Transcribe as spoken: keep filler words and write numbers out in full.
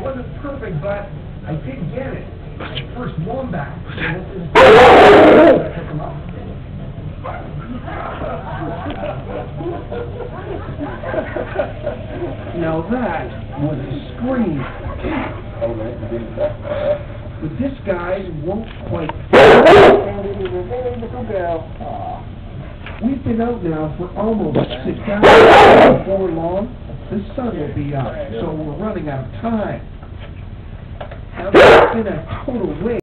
wasn't perfect, but I did get it. First wombat. Now that was a scream. But this guy won't quite. We've been out now for almost six hours. Before long, the sun will be up, so we're running out of time. Now that's been a total waste.